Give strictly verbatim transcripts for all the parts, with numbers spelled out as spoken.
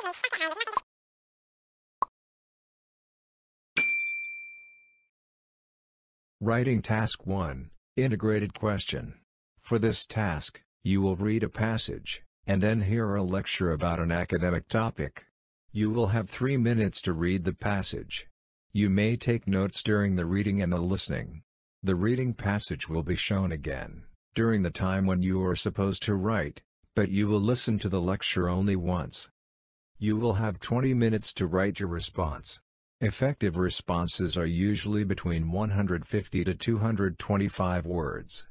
Writing Task one, Integrated Question. For this task, you will read a passage, and then hear a lecture about an academic topic. You will have three minutes to read the passage. You may take notes during the reading and the listening. The reading passage will be shown again, during the time when you are supposed to write, but you will listen to the lecture only once. You will have twenty minutes to write your response. Effective responses are usually between one hundred fifty to two hundred twenty-five words.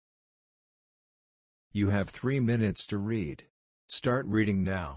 You have three minutes to read. Start reading now.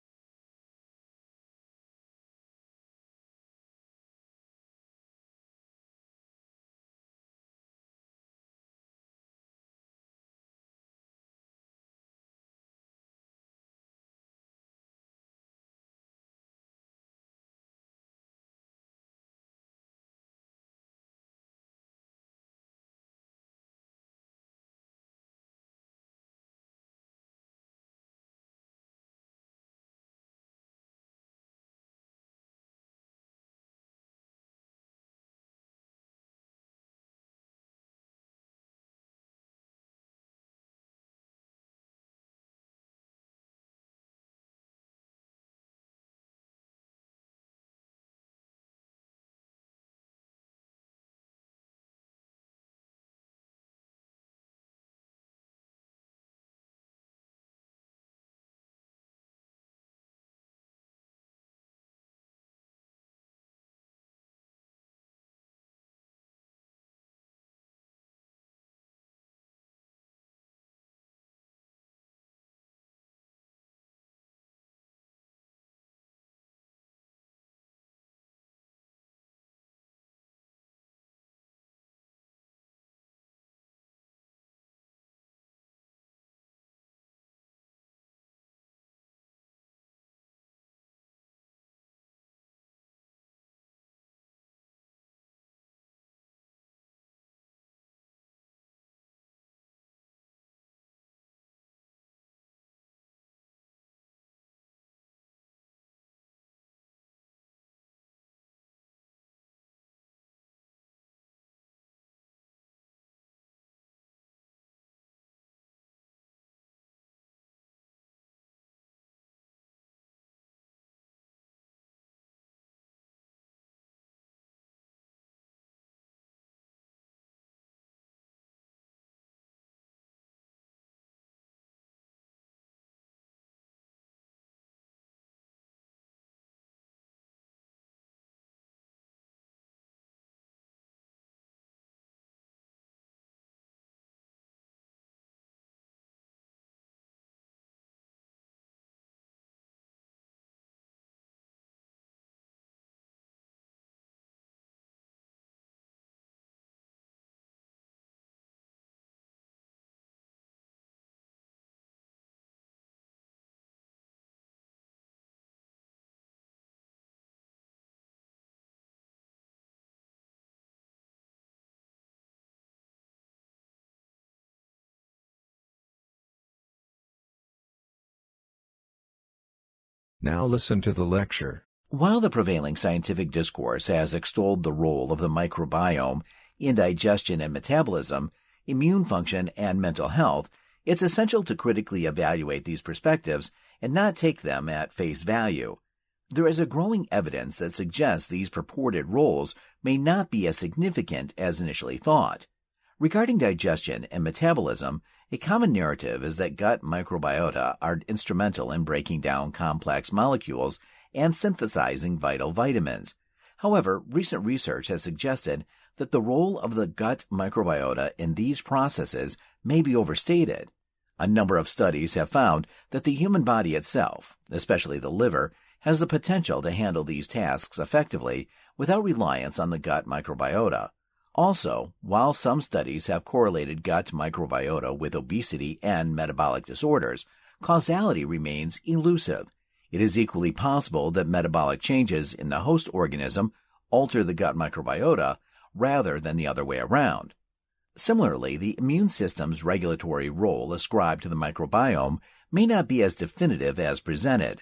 Now listen to the lecture. While the prevailing scientific discourse has extolled the role of the microbiome in digestion and metabolism, immune function, and mental health, it's essential to critically evaluate these perspectives and not take them at face value. There is a growing evidence that suggests these purported roles may not be as significant as initially thought. Regarding digestion and metabolism, a common narrative is that gut microbiota are instrumental in breaking down complex molecules and synthesizing vital vitamins. However, recent research has suggested that the role of the gut microbiota in these processes may be overstated. A number of studies have found that the human body itself, especially the liver, has the potential to handle these tasks effectively without reliance on the gut microbiota. Also, while some studies have correlated gut microbiota with obesity and metabolic disorders, causality remains elusive. It is equally possible that metabolic changes in the host organism alter the gut microbiota rather than the other way around. Similarly, the immune system's regulatory role ascribed to the microbiome may not be as definitive as presented.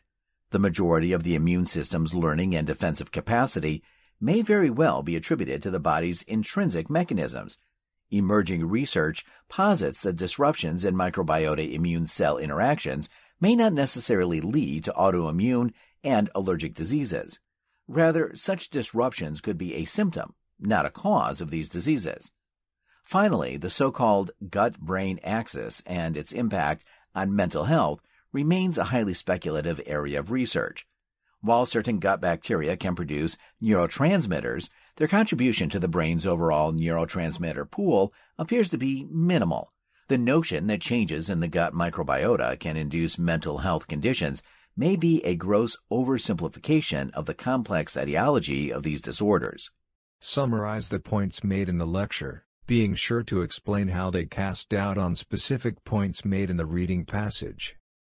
The majority of the immune system's learning and defensive capacity may very well be attributed to the body's intrinsic mechanisms. Emerging research posits that disruptions in microbiota immune cell interactions may not necessarily lead to autoimmune and allergic diseases. Rather, such disruptions could be a symptom, not a cause of these diseases. Finally, the so-called gut-brain axis and its impact on mental health remains a highly speculative area of research. While certain gut bacteria can produce neurotransmitters, their contribution to the brain's overall neurotransmitter pool appears to be minimal. The notion that changes in the gut microbiota can induce mental health conditions may be a gross oversimplification of the complex etiology of these disorders. Summarize the points made in the lecture, being sure to explain how they cast doubt on specific points made in the reading passage.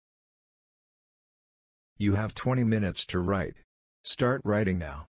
You have twenty minutes to write. Start writing now.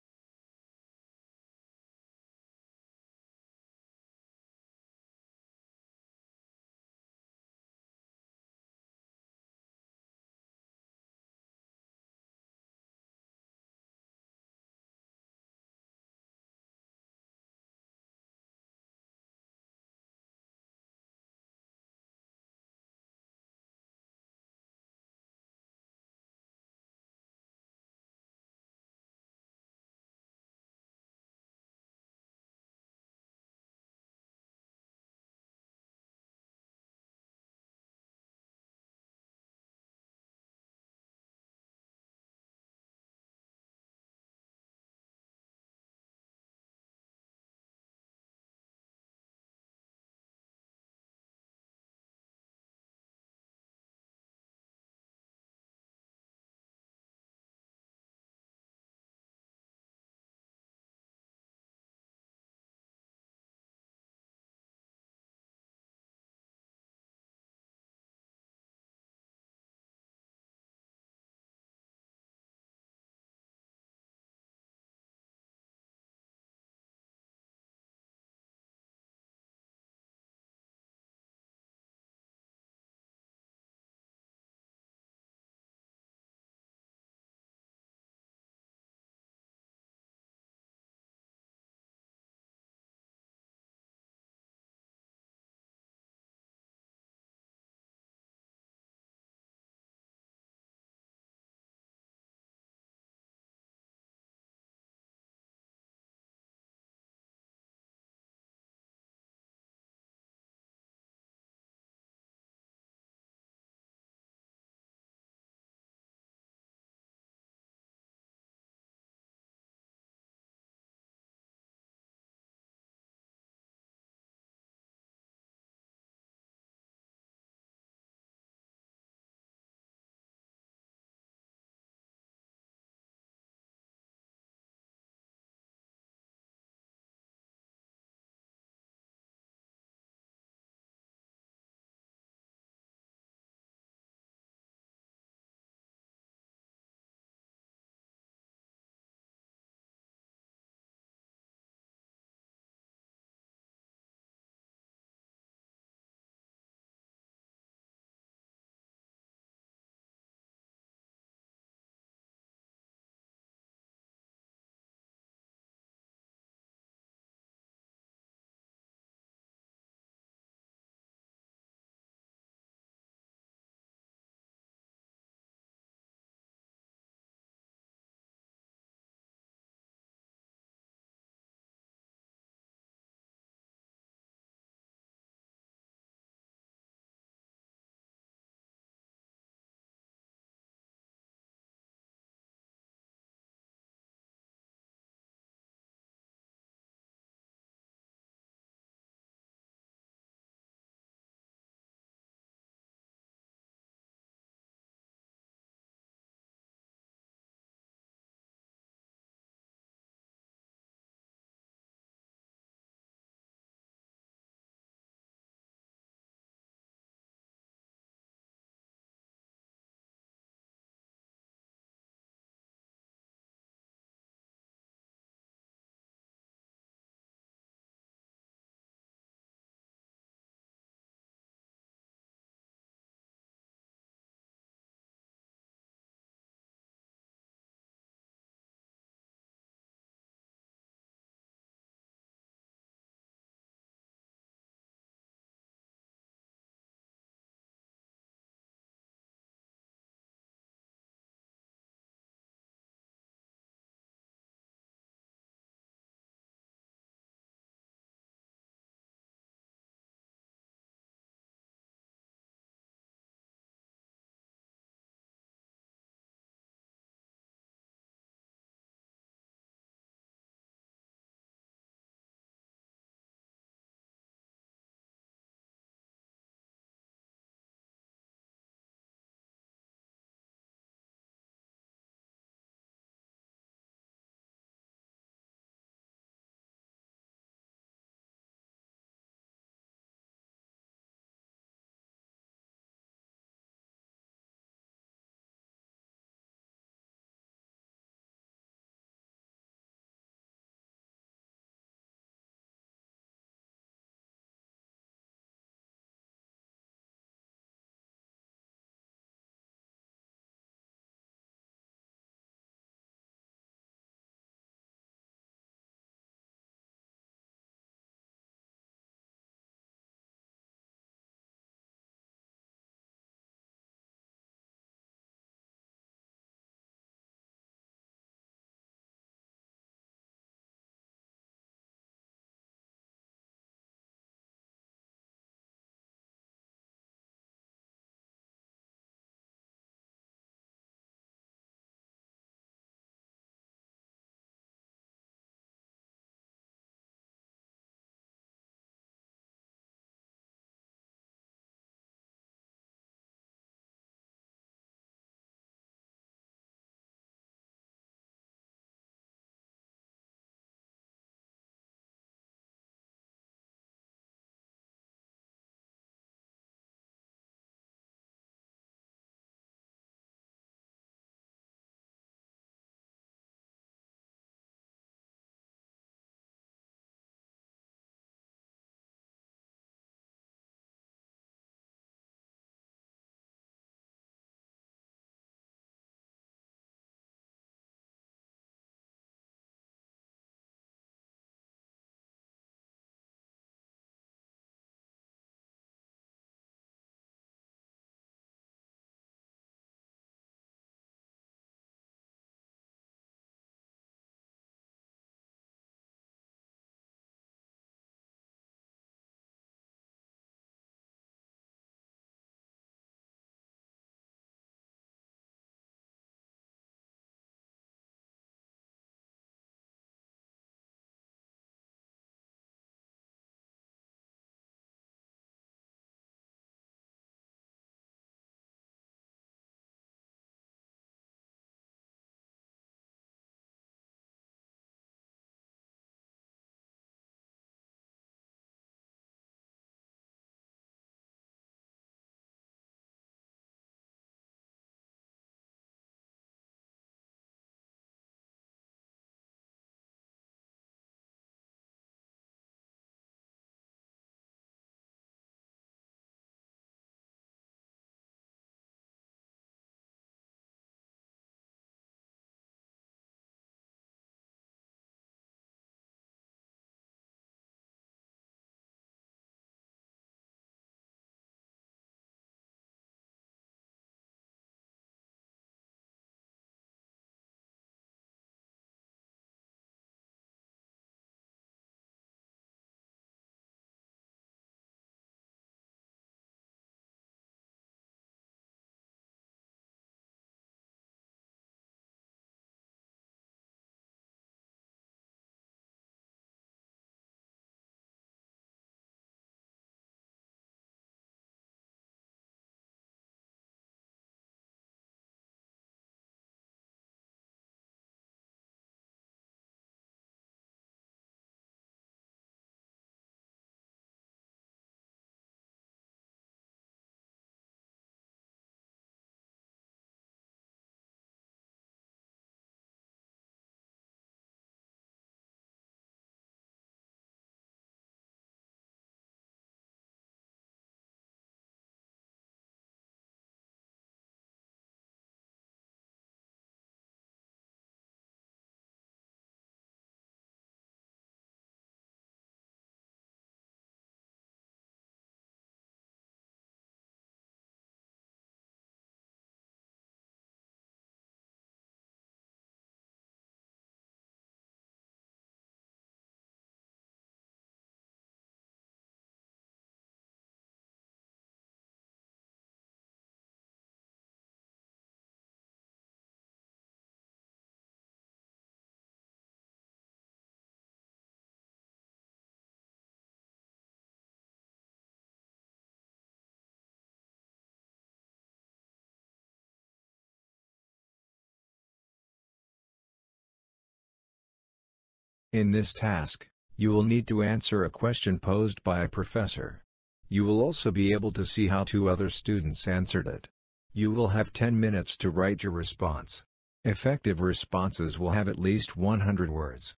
In this task, you will need to answer a question posed by a professor. You will also be able to see how two other students answered it. You will have ten minutes to write your response. Effective responses will have at least one hundred words.